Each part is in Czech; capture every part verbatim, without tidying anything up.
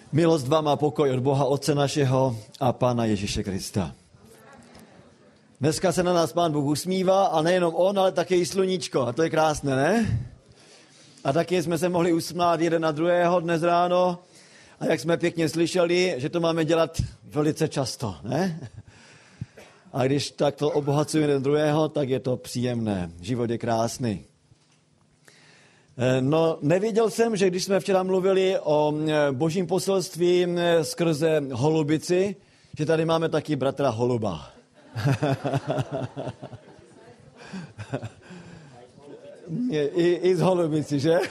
Milost vám a pokoj od Boha Otce našeho a Pána Ježíše Krista. Dneska se na nás Pán Bůh usmívá a nejenom on, ale také i sluníčko. A to je krásné, ne? A taky jsme se mohli usmát jeden na druhého dnes ráno. A jak jsme pěkně slyšeli, že to máme dělat velice často, ne? A když takto obohacujeme jeden druhého, tak je to příjemné. Život je krásný. No, nevěděl jsem, že když jsme včera mluvili o božím poselství skrze holubici, že tady máme taky bratra Holuba. I, I z holubici, že?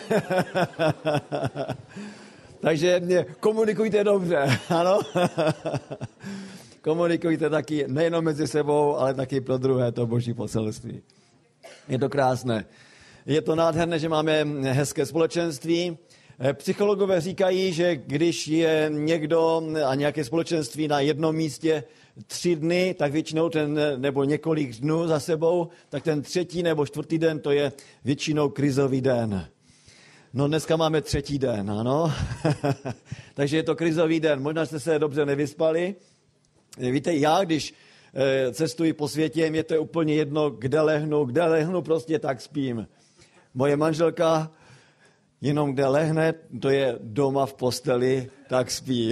Takže komunikujte dobře, ano? Komunikujte taky nejenom mezi sebou, ale taky pro druhé to boží poselství. Je to krásné. Je to nádherné, že máme hezké společenství. Psychologové říkají, že když je někdo a nějaké společenství na jednom místě tři dny, tak většinou ten, nebo několik dnů za sebou, tak ten třetí nebo čtvrtý den, to je většinou krizový den. No dneska máme třetí den, ano. Takže je to krizový den. Možná jste se dobře nevyspali. Víte, já když cestuji po světě, mě to je úplně jedno, kde lehnu, kde lehnu, prostě tak spím. Moje manželka jenom kde lehne, to je doma v posteli, tak spí.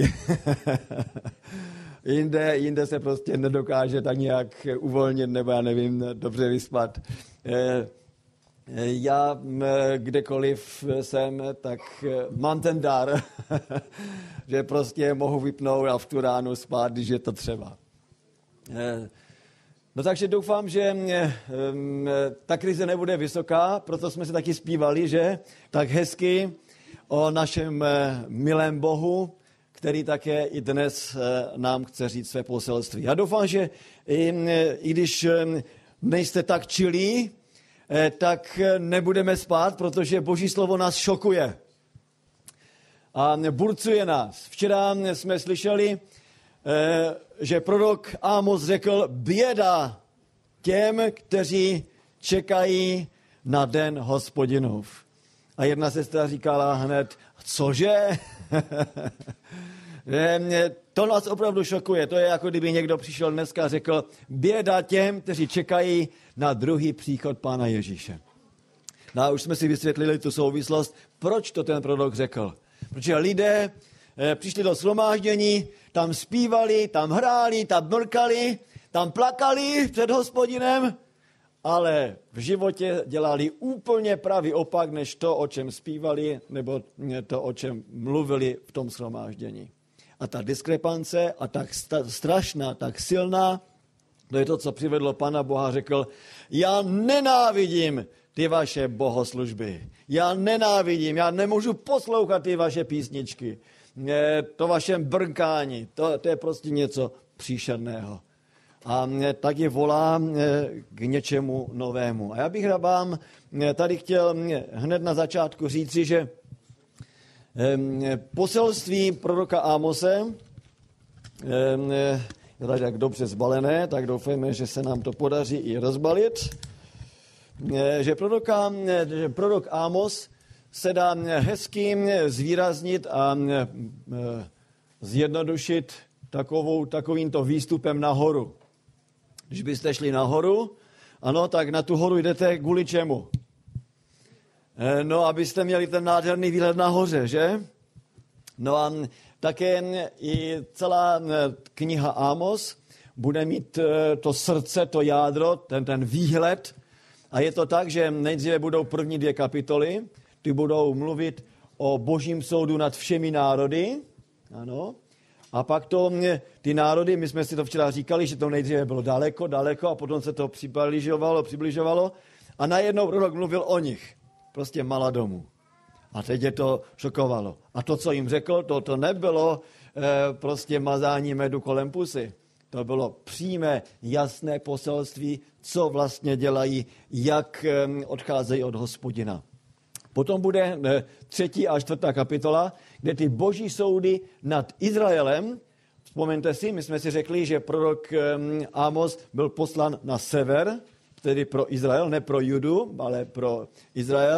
jinde, jinde se prostě nedokáže tak nějak uvolnit, nebo já nevím, dobře vyspat. Já kdekoliv jsem, tak mám ten dar, že prostě mohu vypnout a v tu ránu spát, když je to třeba. No takže doufám, že ta krize nebude vysoká, proto jsme se taky zpívali, že tak hezky o našem milém Bohu, který také i dnes nám chce říct své poselství. Já doufám, že i, i když nejste tak čilí, tak nebudeme spát, protože Boží slovo nás šokuje a burcuje nás. Včera jsme slyšeli, že prorok Ámos řekl, běda těm, kteří čekají na den Hospodinův. A jedna sestra říkala hned, cože? To nás opravdu šokuje. To je jako kdyby někdo přišel dneska a řekl, běda těm, kteří čekají na druhý příchod Pána Ježíše. No a už jsme si vysvětlili tu souvislost, proč to ten prorok řekl. Protože lidé přišli do shromáždění, tam zpívali, tam hráli, tam mrkali, tam plakali před Hospodinem, ale v životě dělali úplně pravý opak, než to, o čem zpívali, nebo to, o čem mluvili v tom shromáždění. A ta diskrepance a tak strašná, tak silná, to je to, co přivedlo Pana Boha, řekl, já nenávidím ty vaše bohoslužby. Já nenávidím, já nemůžu poslouchat ty vaše písničky. To vaše brnkání, to, to je prostě něco příšerného. A tak je volá k něčemu novému. A já bych vám tady chtěl hned na začátku říci, že poselství proroka Ámose je tady tak dobře zbalené, tak doufejme, že se nám to podaří i rozbalit. Že, proroka, že prorok Ámos se dá hezky zvýraznit a zjednodušit takovou, takovýmto výstupem nahoru. Když byste šli nahoru, ano, tak na tu horu jdete kvůli čemu? No, abyste měli ten nádherný výhled nahoře, že? No a také i celá kniha Ámos bude mít to srdce, to jádro, ten, ten výhled. A je to tak, že nejdříve budou první dvě kapitoly, ty budou mluvit o božím soudu nad všemi národy, ano. A pak to, ty národy, my jsme si to včera říkali, že to nejdříve bylo daleko, daleko a potom se to přibližovalo, přibližovalo a najednou prorok mluvil o nich, prostě Maladomu. A teď je to šokovalo. A to, co jim řekl, to, to nebylo eh, prostě mazání medu kolem pusy. To bylo přímé, jasné poselství, co vlastně dělají, jak eh, odcházejí od Hospodina. Potom bude eh, třetí a čtvrtá kapitola, kde ty boží soudy nad Izraelem, vzpomeňte si, my jsme si řekli, že prorok eh, Ámos byl poslan na sever, tedy pro Izrael, ne pro Judu, ale pro Izrael,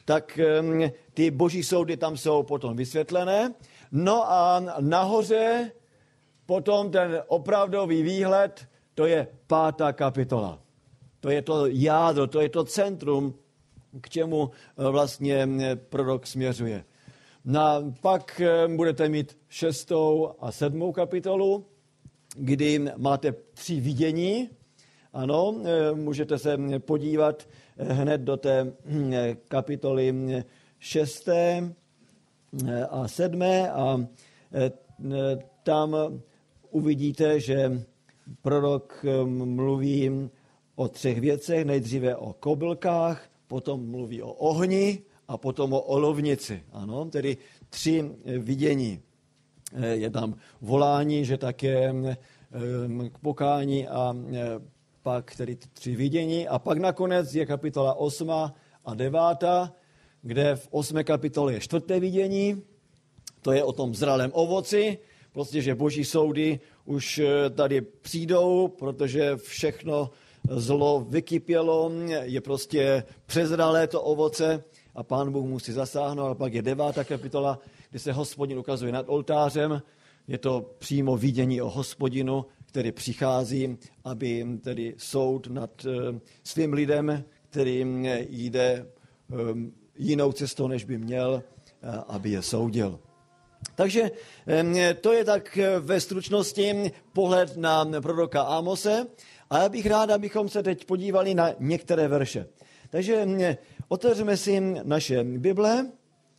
tak ty boží soudy tam jsou potom vysvětlené. No a nahoře potom ten opravdový výhled, to je pátá kapitola. To je to jádro, to je to centrum, k čemu vlastně prorok směřuje. No, pak budete mít šestou a sedmou kapitolu, kdy máte tři vidění. Ano, můžete se podívat hned do té kapitoly šesté a sedmé a tam uvidíte, že prorok mluví o třech věcech, nejdříve o kobylkách, potom mluví o ohni a potom o olovnici. Ano, tedy tři vidění. Je tam volání, že také k pokání a pak tedy tři vidění. A pak nakonec je kapitola osma a devátá, kde v osmé kapitole je čtvrté vidění. To je o tom zralém ovoci, prostě, že boží soudy už tady přijdou, protože všechno zlo vykypělo, je prostě přezralé to ovoce a Pán Bůh musí zasáhnout. A pak je devátá kapitola, kdy se Hospodin ukazuje nad oltářem. Je to přímo vidění o Hospodinu, který přichází, aby tedy soud nad svým lidem, který jde jinou cestou, než by měl, aby je soudil. Takže to je tak ve stručnosti pohled na proroka Ámose. A já bych rád, abychom se teď podívali na některé verše. Takže otevřeme si naše Bible.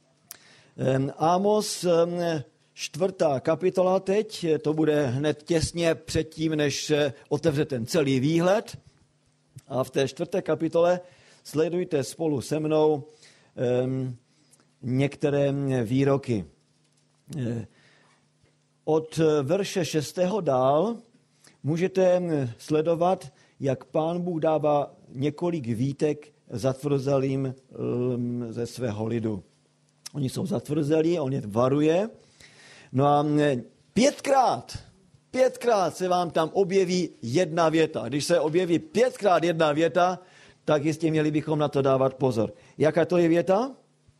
Ámos, čtvrtá kapitola teď, to bude hned těsně předtím, než otevře ten celý výhled. A v té čtvrté kapitole sledujte spolu se mnou některé výroky. Od verše šestého dál můžete sledovat, jak Pán Bůh dává několik výtek zatvrzelým ze svého lidu. Oni jsou zatvrzelí, on je varuje. No a pětkrát, pětkrát se vám tam objeví jedna věta. Když se objeví pětkrát jedna věta, tak jistě měli bychom na to dávat pozor. Jaká to je věta?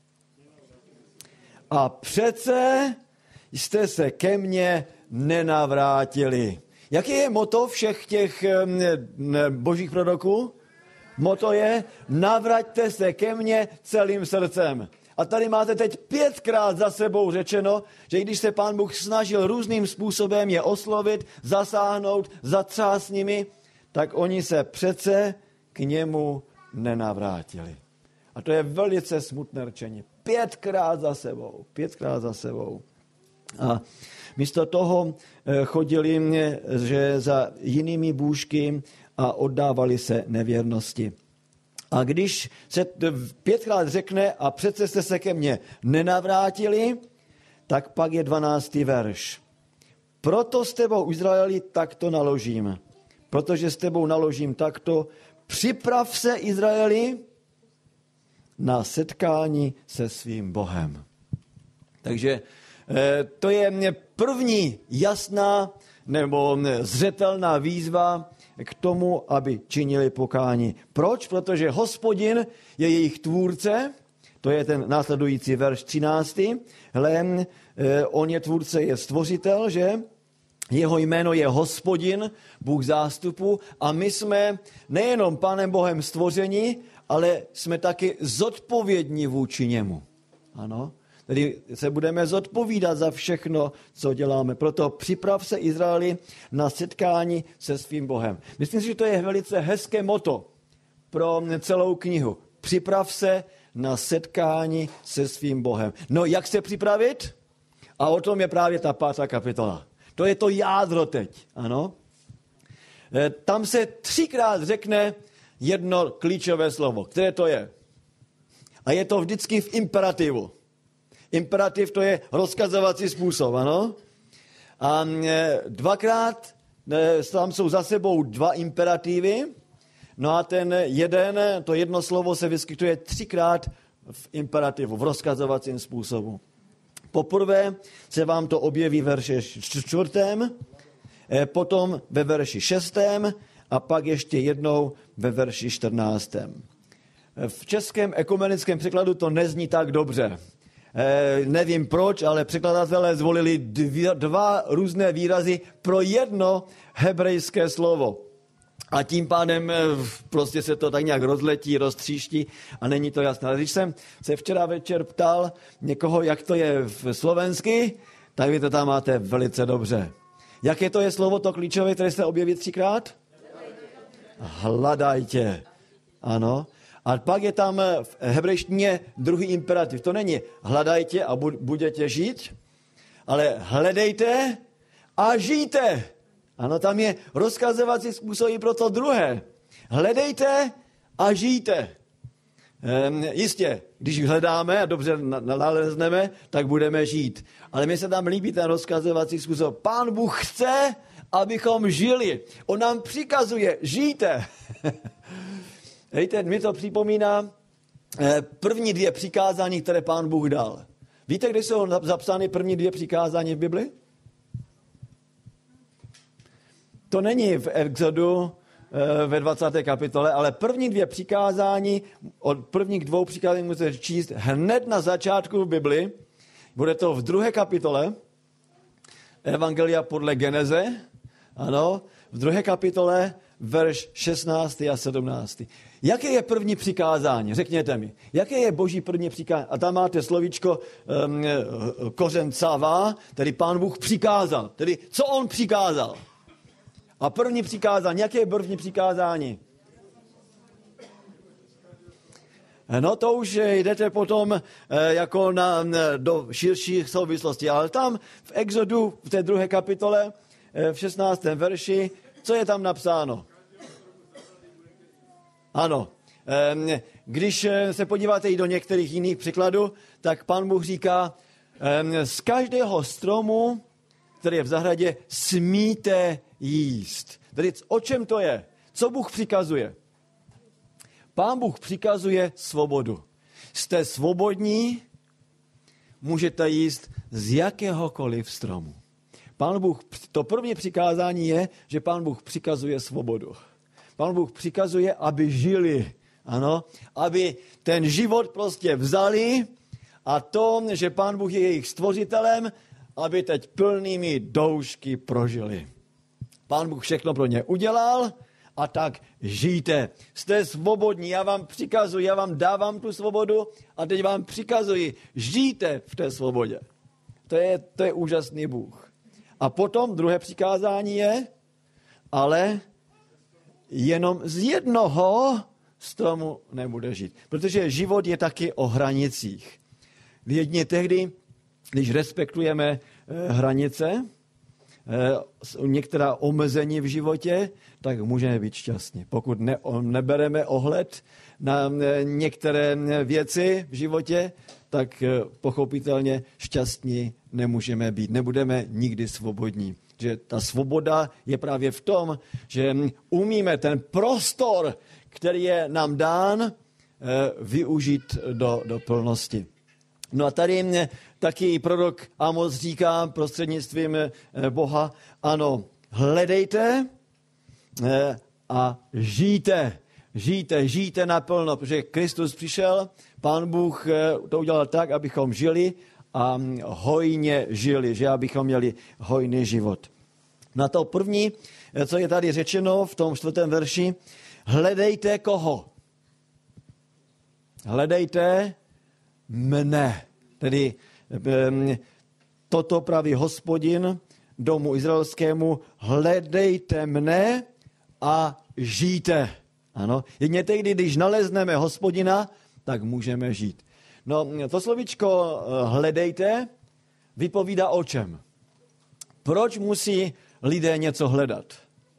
A přece jste se ke mně nenavrátili. Jaký je motto všech těch božích proroků? Motto je, navraťte se ke mně celým srdcem. A tady máte teď pětkrát za sebou řečeno, že když se Pán Bůh snažil různým způsobem je oslovit, zasáhnout, zatřást s nimi, tak oni se přece k němu nenavrátili. A to je velice smutné řečení. Pětkrát za sebou, pětkrát za sebou. A místo toho chodili že za jinými bůžky a oddávali se nevěrnosti. A když se pětkrát řekne a přece jste se ke mně nenavrátili, tak pak je dvanáctý verš. Proto s tebou, Izraeli, takto naložím. Protože s tebou naložím takto, připrav se, Izraeli, na setkání se svým Bohem. Takže to je první jasná nebo zřetelná výzva k tomu, aby činili pokání. Proč? Protože Hospodin je jejich tvůrce, to je ten následující verš třináctý. Hle, on je tvůrce, je stvořitel, že? Jeho jméno je Hospodin, Bůh zástupu a my jsme nejenom Pánem Bohem stvoření, ale jsme taky zodpovědní vůči němu. Ano? Tedy se budeme zodpovídat za všechno, co děláme. Proto připrav se, Izraeli, na setkání se svým Bohem. Myslím si, že to je velice hezké motto pro celou knihu. Připrav se na setkání se svým Bohem. No, jak se připravit? A o tom je právě ta pátá kapitola. To je to jádro teď, ano. Tam se třikrát řekne jedno klíčové slovo. Které to je? A je to vždycky v imperativu. Imperativ to je rozkazovací způsob, ano. A dvakrát tam jsou za sebou dva imperativy, no a ten jeden, to jedno slovo se vyskytuje třikrát v imperativu, v rozkazovacím způsobu. Poprvé se vám to objeví ve verši čtvrtém, potom ve verši šestém a pak ještě jednou ve verši čtrnáctém. v českém ekumenickém překladu to nezní tak dobře. E, nevím proč, ale překladatelé zvolili dvě, dva různé výrazy pro jedno hebrejské slovo. A tím pádem prostě se to tak nějak rozletí, roztříští a není to jasné. Ale když jsem se včera večer ptal někoho, jak to je v slovensky, tak vy to tam máte velice dobře. Jaké to je slovo, to klíčové, které se objeví třikrát? Hledajte. Ano. A pak je tam v hebrejštině druhý imperativ. To není hledajte a budete žít, ale hledejte a žijte. Ano, tam je rozkazovací způsob i pro to druhé. Hledejte a žijte. Ehm, jistě, když hledáme a dobře nalezneme, tak budeme žít. Ale mně se tam líbí ten rozkazovací způsob. Pán Bůh chce, abychom žili. On nám přikazuje, žijte. Víte, mi to připomíná první dvě přikázání, které Pán Bůh dal. Víte, kde jsou zapsány první dvě přikázání v Bibli? To není v Exodu ve dvacáté kapitole, ale první dvě přikázání, od prvních dvou přikázání musíte číst hned na začátku v Bibli. Bude to v druhé kapitole Evangelia podle Geneze. Ano, v druhé kapitole verš šestnáctý a sedmnáctý. Jaké je první přikázání? Řekněte mi. Jaké je Boží první přikázání? A tam máte slovíčko um, kořen cava, tedy Pán Bůh přikázal. Tedy co on přikázal? A první přikázání. Jaké je první přikázání? No to už jdete potom jako na, do širších souvislostí. Ale tam v Exodu, v té druhé kapitole, v šestnáctém verši, co je tam napsáno? Ano. Když se podíváte i do některých jiných překladů, tak Pán Bůh říká, z každého stromu, který je v zahradě, smíte jíst. Tedy o čem to je? Co Bůh přikazuje? Pán Bůh přikazuje svobodu. Jste svobodní, můžete jíst z jakéhokoliv stromu. Pán Bůh, to první přikázání je, že Pán Bůh přikazuje svobodu. Pán Bůh přikazuje, aby žili, ano, aby ten život prostě vzali a to, že Pán Bůh je jejich stvořitelem, aby teď plnými doušky prožili. Pán Bůh všechno pro ně udělal a tak žijte. Jste svobodní, já vám přikazuji, já vám dávám tu svobodu a teď vám přikazuji, žijte v té svobodě. To je, to je úžasný Bůh. A potom druhé přikázání je, ale jenom z jednoho stromu nebude žít. Protože život je taky o hranicích. Jedině tehdy, když respektujeme hranice, některá omezení v životě, tak můžeme být šťastní. Pokud ne, nebereme ohled na některé věci v životě, tak pochopitelně šťastní nemůžeme být. Nebudeme nikdy svobodní. Že ta svoboda je právě v tom, že umíme ten prostor, který je nám dán, využít do, do plnosti. No a tady taky prorok Amos říká prostřednictvím Boha, ano, hledejte a žijte. Žijte, žijte naplno, protože Kristus přišel, Pán Bůh to udělal tak, abychom žili a hojně žili, že abychom měli hojný život. Na to první, co je tady řečeno v tom čtvrtém verši, hledejte koho? Hledejte mne. Tedy toto praví Hospodin domu izraelskému, hledejte mne a žijte. Ano, jedině tehdy, když nalezneme Hospodina, tak můžeme žít. No, to slovíčko hledejte vypovídá o čem? Proč musí lidé něco hledat?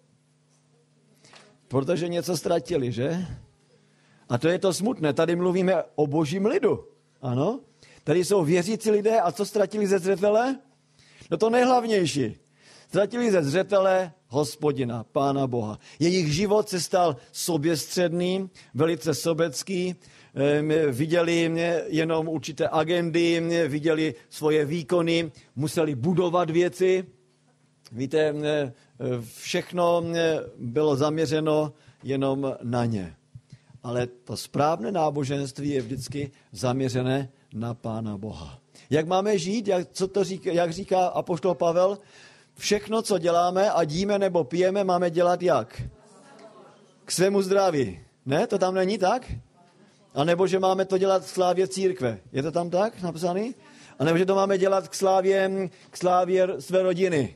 Protože něco ztratili, že? A to je to smutné. Tady mluvíme o božím lidu. Ano? Tady jsou věřící lidé a co ztratili ze zřetele? No to nejhlavnější. Ztratili ze zřetele Hospodina, Pána Boha. Jejich život se stal soběstředný, velice sobecký. Viděli jenom určité agendy, viděli svoje výkony, museli budovat věci. Víte, všechno bylo zaměřeno jenom na ně. ale to správné náboženství je vždycky zaměřené na Pána Boha. Jak máme žít, jak, co to říká, jak říká apoštol Pavel, všechno, co děláme, ať jíme nebo pijeme, máme dělat jak? K svému zdraví. Ne, to tam není tak? A nebo že máme to dělat k slávě církve. Je to tam tak napsaný? A nebo že to máme dělat k slávě, k slávě své rodiny.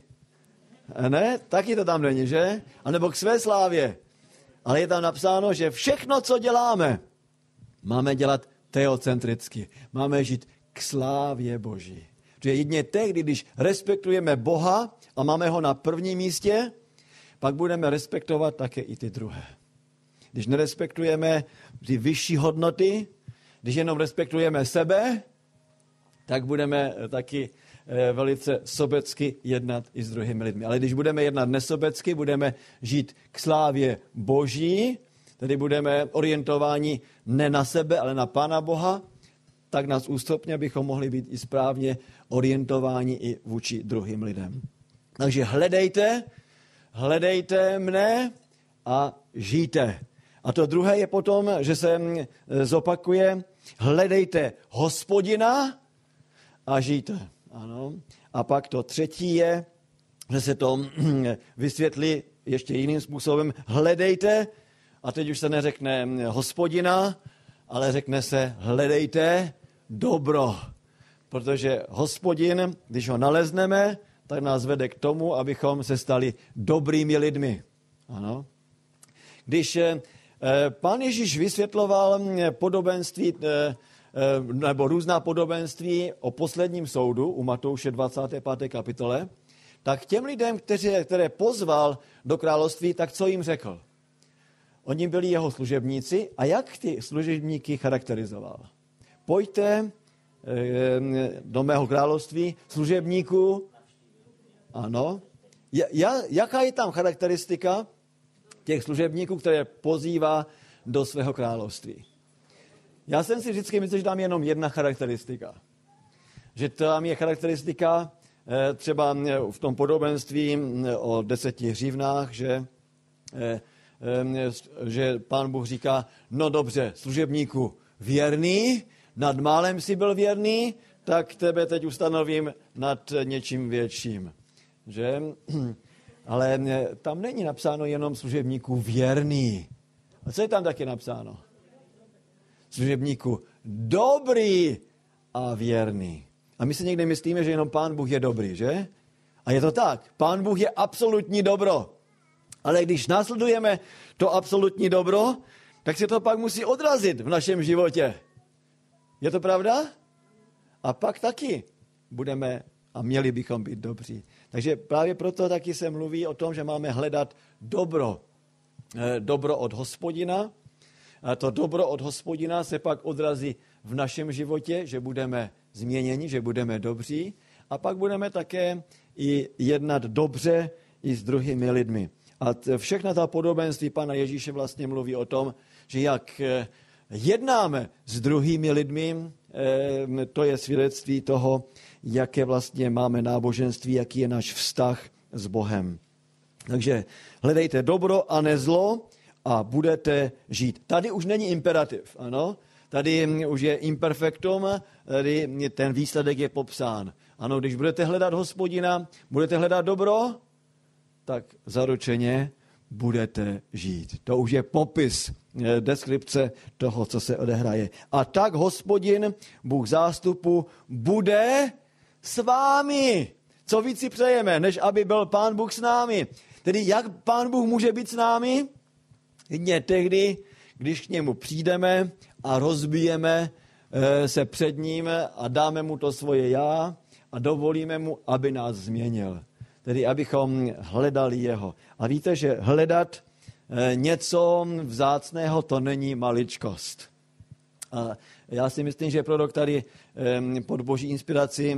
Ne, taky to tam není, že? A nebo k své slávě. Ale je tam napsáno, že všechno, co děláme, máme dělat teocentricky. Máme žít k slávě Boží. Že jedině tehdy, když respektujeme Boha a máme ho na prvním místě, pak budeme respektovat také i ty druhé. Když nerespektujeme ty vyšší hodnoty, když jenom respektujeme sebe, tak budeme taky velice sobecky jednat i s druhými lidmi. Ale když budeme jednat nesobecky, budeme žít k slávě Boží, tedy budeme orientováni ne na sebe, ale na Pána Boha, tak nás ústupně abychom mohli být i správně orientováni i vůči druhým lidem. Takže hledejte, hledejte mne a žijte. A to druhé je potom, že se zopakuje, hledejte Hospodina a žijte. Ano. A pak to třetí je, že se to vysvětlí ještě jiným způsobem, hledejte, a teď už se neřekne Hospodina, ale řekne se hledejte dobro. Protože Hospodin, když ho nalezneme, tak nás vede k tomu, abychom se stali dobrými lidmi. Ano. Když eh, Pán Ježíš vysvětloval podobenství, eh, nebo různá podobenství o posledním soudu u Matouše dvacáté páté kapitole, tak těm lidem, kteří, které pozval do království, tak co jim řekl? Oni byli jeho služebníci a jak ty služebníky charakterizoval? Pojďte do mého království služebníků. Ano. Jaká je tam charakteristika těch služebníků, které pozývá do svého království? Já jsem si vždycky myslel, že tam je jenom jedna charakteristika. Že tam je charakteristika třeba v tom podobenství o deseti hřivnách, že, že Pán Bůh říká, no dobře, služebníku věrný, nad málem si byl věrný, tak tebe teď ustanovím nad něčím větším. Že? Ale tam není napsáno jenom služebníku věrný. A co je tam taky napsáno? Služebníku dobrý a věrný. A my si někdy myslíme, že jenom Pán Bůh je dobrý, že? A je to tak. Pán Bůh je absolutní dobro. Ale když následujeme to absolutní dobro, tak se to pak musí odrazit v našem životě. Je to pravda? A pak taky budeme a měli bychom být dobří. Takže právě proto taky se mluví o tom, že máme hledat dobro. Dobro od Hospodina. A to dobro od Hospodina se pak odrazí v našem životě, že budeme změněni, že budeme dobří a pak budeme také i jednat dobře i s druhými lidmi. A všechna ta podobenství Pana Ježíše vlastně mluví o tom, že jak jednáme s druhými lidmi, to je svědectví toho, jaké vlastně máme náboženství, jaký je náš vztah s Bohem. Takže hledejte dobro a ne zlo a budete žít. Tady už není imperativ, ano? Tady už je imperfektum, tady ten výsledek je popsán. Ano, když budete hledat Hospodina, budete hledat dobro, tak zaručeně budete žít. To už je popis, deskripce toho, co se odehraje. A tak Hospodin, Bůh zástupu, bude s vámi. Co víc si přejeme, než aby byl Pán Bůh s námi. Tedy jak Pán Bůh může být s námi? Jedině tehdy, když k němu přijdeme a rozbijeme se před ním a dáme mu to svoje já a dovolíme mu, aby nás změnil. Tedy abychom hledali jeho. A víte, že hledat něco vzácného, to není maličkost. A já si myslím, že prorok tady pod boží inspirací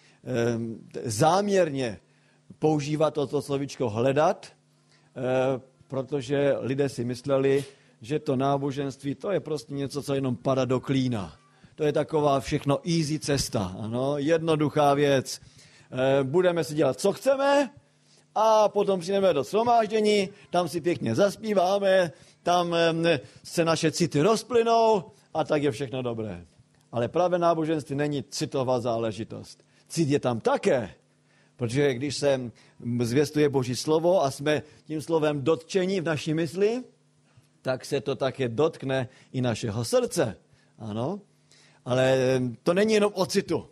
záměrně používá toto slovíčko hledat, protože lidé si mysleli, že to náboženství, to je prostě něco, co jenom padá do klína. To je taková všechno easy cesta, ano, jednoduchá věc. Budeme si dělat, co chceme, a potom přijdeme do shromáždění, tam si pěkně zaspíváme, tam se naše city rozplynou a tak je všechno dobré. Ale pravé náboženství není citová záležitost. Cit je tam také, protože když se zvěstuje Boží slovo a jsme tím slovem dotčeni v naší mysli, tak se to také dotkne i našeho srdce. Ano, ale to není jenom o citu.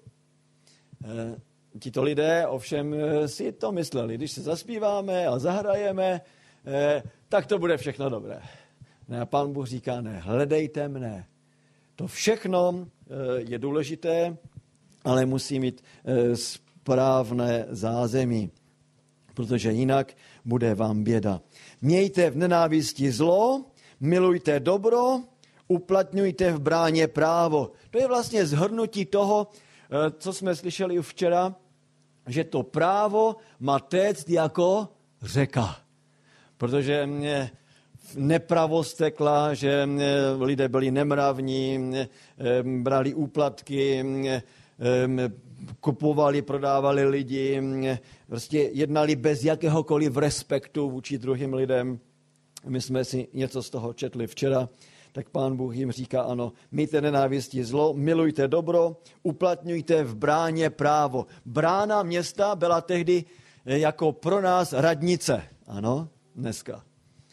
E, tito lidé ovšem si to mysleli. Když se zaspíváme a zahrajeme, e, tak to bude všechno dobré. Ne, a Pán Bůh říká, ne, hledejte mne. To všechno e, je důležité, ale musí mít e, správné zázemí, protože jinak bude vám běda. Mějte v nenávisti zlo, milujte dobro, uplatňujte v bráně právo. To je vlastně shrnutí toho, co jsme slyšeli už včera, že to právo má téct jako řeka. Protože nepravost tekla, že lidé byli nemravní, brali úplatky, kupovali, prodávali lidi, prostě jednali bez jakéhokoliv respektu vůči druhým lidem. My jsme si něco z toho četli včera, tak Pán Bůh jim říká, ano, mějte nenávisti zlo, milujte dobro, uplatňujte v bráně právo. Brána města byla tehdy jako pro nás radnice, ano, dneska.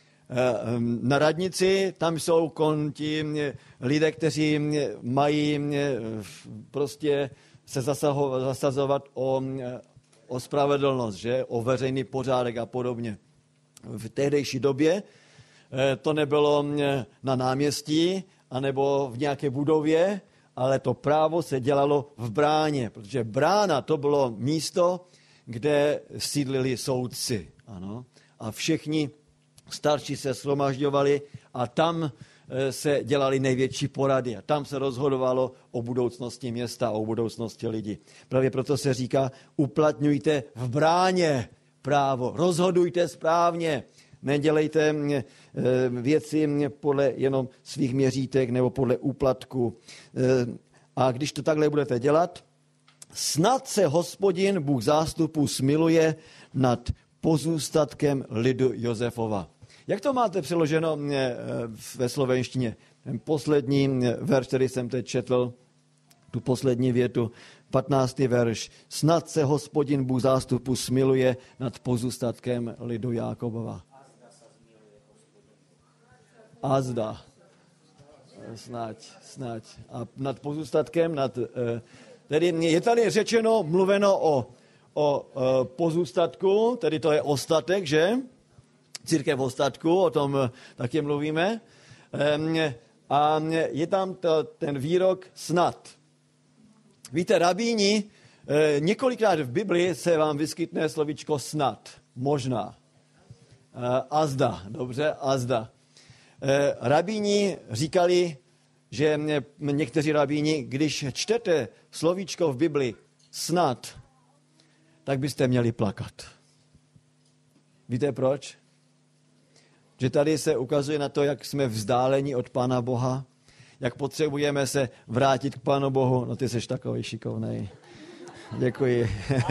Na radnici tam jsou konti lidé, kteří mají prostě se zasazovat o, o spravedlnost, že? O veřejný pořádek a podobně. V tehdejší době to nebylo na náměstí anebo v nějaké budově, ale to právo se dělalo v bráně, protože brána to bylo místo, kde sídlili soudci. Ano? A všichni starší se shromažďovali a tam se dělali největší porady a tam se rozhodovalo o budoucnosti města, o budoucnosti lidí. Právě proto se říká, uplatňujte v bráně právo, rozhodujte správně, nedělejte věci podle jenom svých měřítek nebo podle úplatku. A když to takhle budete dělat, snad se Hospodin, Bůh zástupu, smiluje nad pozůstatkem lidu Josefova. Jak to máte přeloženo ve slovenštině? Ten poslední verš, který jsem teď četl, tu poslední větu, patnáctý verš. Snad se Hospodin, Bůh zástupu, smiluje nad pozůstatkem lidu Jákobova. Azda. Snad, snad. A nad pozůstatkem, nad, tedy je tady řečeno, mluveno o, o pozůstatku, tedy to je ostatek, že? Církev ostatku, o tom taky mluvíme. A je tam to, ten výrok snad. Víte, rabíni, několikrát v Biblii se vám vyskytne slovíčko snad, možná. Azda, dobře, azda. Rabíni říkali, že někteří rabíni, když čtete slovíčko v Biblii snad, tak byste měli plakat. Víte proč? Že tady se ukazuje na to, jak jsme vzdáleni od Pána Boha, jak potřebujeme se vrátit k Pánu Bohu. No ty jsi takový šikovnej. Děkuji.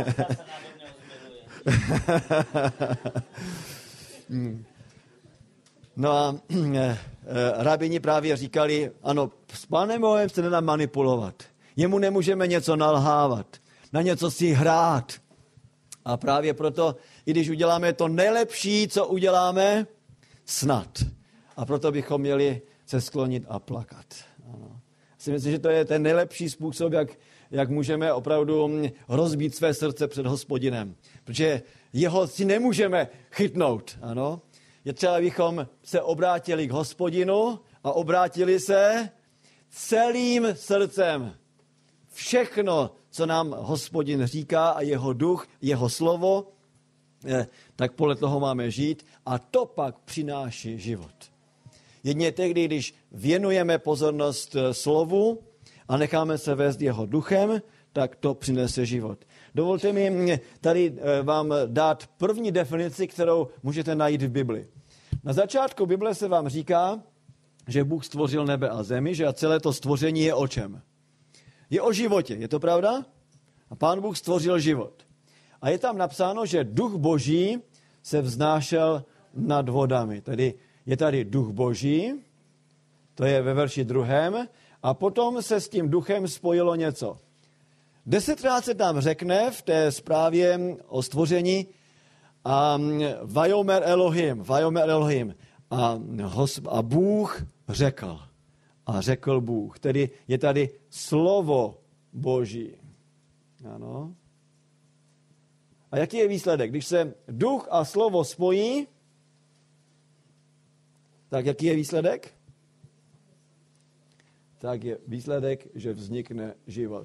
No a rabini právě říkali, ano, s Pánem Bohem se nedá manipulovat. Jemu nemůžeme něco nalhávat, na něco si hrát. A právě proto, i když uděláme to nejlepší, co uděláme, snad. A proto bychom měli se sklonit a plakat. Ano. Si myslím, že to je ten nejlepší způsob, jak, jak můžeme opravdu rozbít své srdce před Hospodinem. Protože jeho si nemůžeme chytnout. Ano. Je třeba, abychom se obrátili k Hospodinu a obrátili se celým srdcem. Všechno, co nám Hospodin říká a jeho duch, jeho slovo, tak podle toho máme žít a to pak přináší život. Jedině tehdy, když věnujeme pozornost slovu a necháme se vést jeho duchem, tak to přinese život. Dovolte mi tady vám dát první definici, kterou můžete najít v Bibli. Na začátku Bible se vám říká, že Bůh stvořil nebe a zemi, že a celé to stvoření je o čem? Je o životě, je to pravda? A Pán Bůh stvořil život. A je tam napsáno, že duch Boží se vznášel nad vodami. Tedy je tady duch Boží, to je ve verši druhém, a potom se s tím duchem spojilo něco. Desetkrát se tam řekne v té zprávě o stvoření a Vajomer Elohim, Vajomer Elohim. A, a Bůh řekl. A řekl Bůh. Tedy je tady slovo Boží. Ano. A jaký je výsledek? Když se duch a slovo spojí, tak jaký je výsledek? Tak je výsledek, že vznikne život.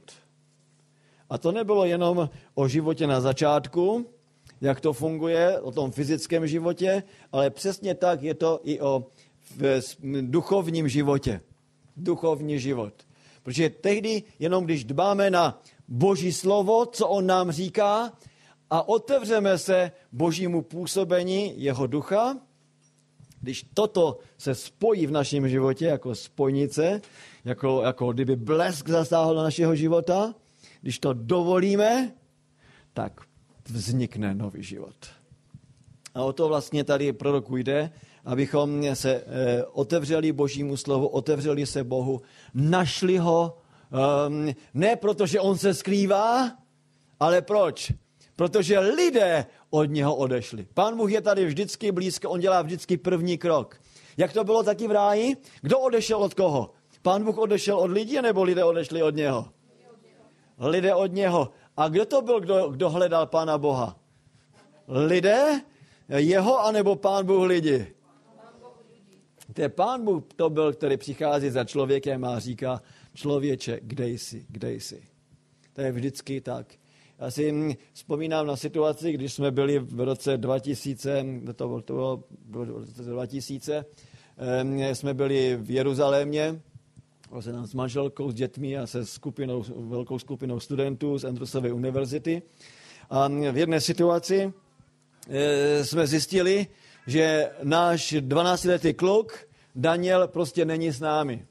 A to nebylo jenom o životě na začátku, jak to funguje, o tom fyzickém životě, ale přesně tak je to i o duchovním životě. Duchovní život. Protože tehdy, jenom když dbáme na Boží slovo, co on nám říká, a otevřeme se Božímu působení jeho ducha, když toto se spojí v našem životě jako spojnice, jako, jako kdyby blesk zasáhl do našeho života, když to dovolíme, tak vznikne nový život. A o to vlastně tady proroku jde, abychom se e, otevřeli Božímu slovu, otevřeli se Bohu, našli ho, um, ne protože on se skrývá, ale proč? Protože lidé od něho odešli. Pán Bůh je tady vždycky blízko, on dělá vždycky první krok. Jak to bylo taky v ráji? Kdo odešel od koho? Pán Bůh odešel od lidí, nebo lidé odešli od něho? Lidé od něho. A kdo to byl, kdo, kdo hledal Pána Boha? Lidé? Jeho, anebo Pán Bůh lidi? To je Pán Bůh to byl, který přichází za člověkem a říká, člověče, kde jsi, kde jsi? To je vždycky tak. Já si vzpomínám na situaci, když jsme byli v roce dva tisíce, to bylo, to bylo v roce dva tisíce, jsme byli v Jeruzalémě, se tam s manželkou, s dětmi a se skupinou, velkou skupinou studentů z Andrewsovy univerzity. A v jedné situaci jsme zjistili, že náš dvanáctiletý kluk Daniel prostě není s námi.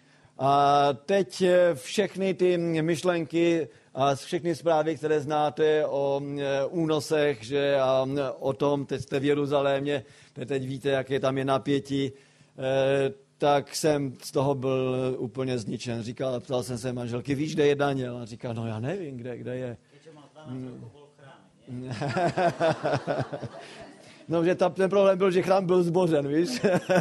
A teď všechny ty myšlenky a všechny zprávy, které znáte o únosech, že a o tom, teď jste v Jeruzalémě, teď víte, jaké tam je napětí, tak jsem z toho byl úplně zničen. Říkal, ptal jsem se manželky, víš, kde je Daniel? A říkal, no já nevím, kde, kde je. No, že tam ten problém byl, že chrám byl zbořen, víš?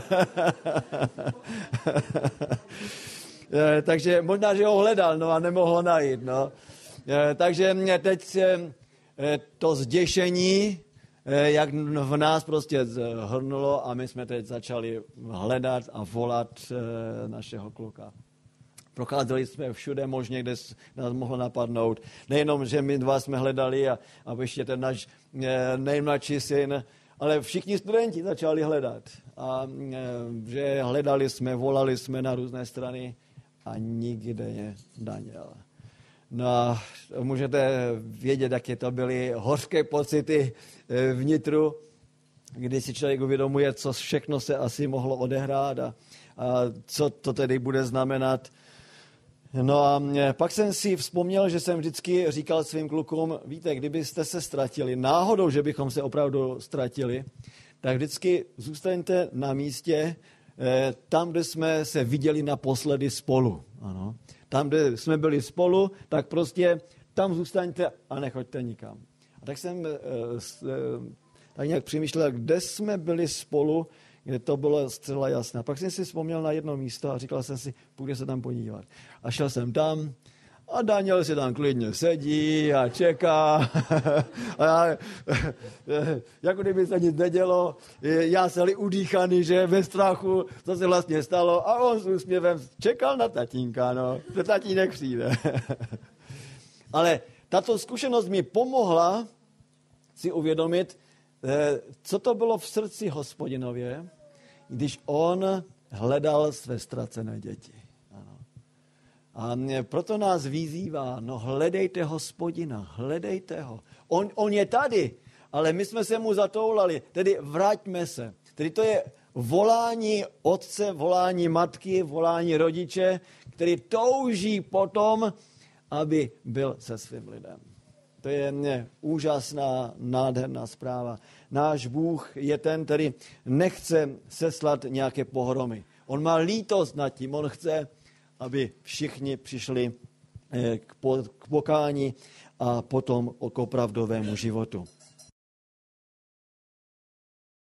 Takže možná, že ho hledal, no a nemohl ho najít, no. Takže teď to zděšení, jak v nás prostě zhrnulo a my jsme teď začali hledat a volat našeho kluka. Procházeli jsme všude možně, kde nás mohlo napadnout. Nejenom, že my dva jsme hledali a, a ještě ten náš nejmladší syn, ale všichni studenti začali hledat. A že hledali jsme, volali jsme na různé strany a nikde je Daniel. No, můžete vědět, jaké to byly hořké pocity vnitru, kdy si člověk uvědomuje, co všechno se asi mohlo odehrát a, a co to tedy bude znamenat. No a pak jsem si vzpomněl, že jsem vždycky říkal svým klukům, víte, kdybyste se ztratili, náhodou, že bychom se opravdu ztratili, tak vždycky zůstaňte na místě, tam, kde jsme se viděli naposledy spolu. Ano. Tam, kde jsme byli spolu, tak prostě tam zůstaňte a nechoďte nikam. A tak jsem tak nějak přemýšlel, kde jsme byli spolu, kde to bylo zcela jasné. Pak jsem si vzpomněl na jedno místo a říkal jsem si, půjde se tam podívat. A šel jsem tam a Daniel si tam klidně sedí a čeká. A já, jako kdyby se nic nedělo, já celý udýchaný, že ve strachu, co se vlastně stalo. A on s úsměvem čekal na tatínka, no, že tatínek přijde. Ale tato zkušenost mi pomohla si uvědomit, co to bylo v srdci Hospodinově, když on hledal své ztracené děti. Ano. A proto nás vyzývá, no hledejte Hospodina, hledejte ho. On, on je tady, ale my jsme se mu zatoulali, tedy vraťme se. Tedy to je volání otce, volání matky, volání rodiče, který touží potom, aby byl se svým lidem. To je mě úžasná, nádherná zpráva. Náš Bůh je ten, který nechce seslat nějaké pohromy. On má lítost nad tím, on chce, aby všichni přišli k pokání a potom k opravdovému životu.